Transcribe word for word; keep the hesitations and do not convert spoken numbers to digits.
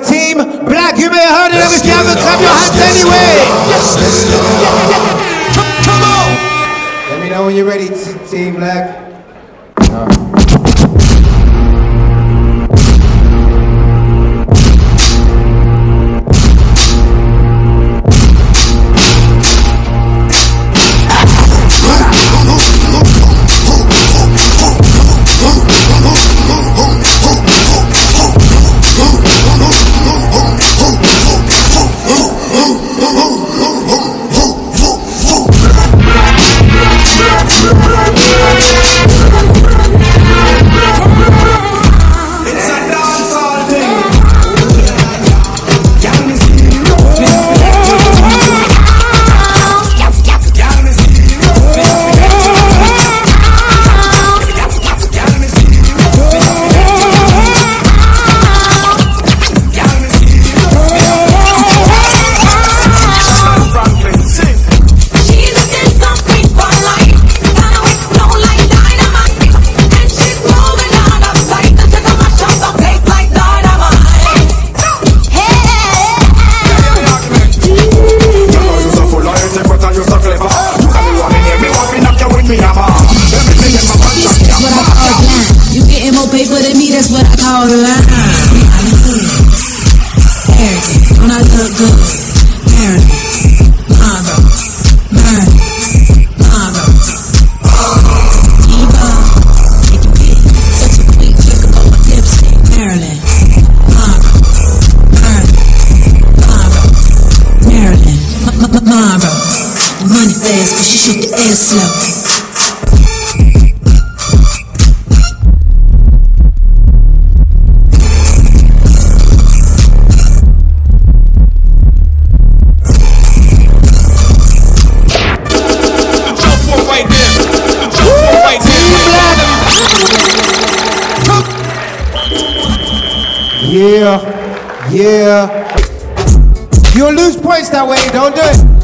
Team Black, you may have heard it, if you haven't, clap your hands anyway. Come on. Let me know when you're ready, Team Black. Uh. Paper than me, that's what I call the line. I look good, arrogant, when I look good, arrogant, Mondo, burn, Mondo, Eva, make it big, such a quick trick about my lipstick, Maryland, Mondo, burn, Mondo, Maryland, Mondo, the money fast, cause she shoot the ass slow. Yeah, yeah. You'll lose points that way, don't do it.